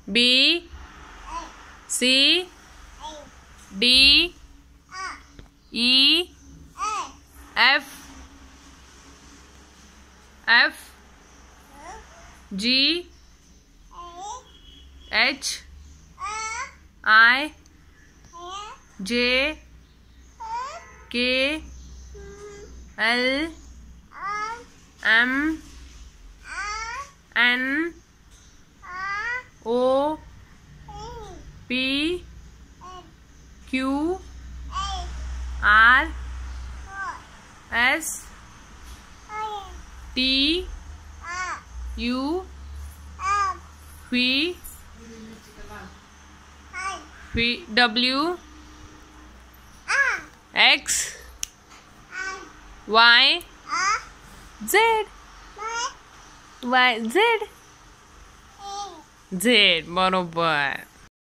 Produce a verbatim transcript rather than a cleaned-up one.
B C D E F F G H I J K L M N O P Q R S T U V V W X Y Z Y Z Z बरोबर।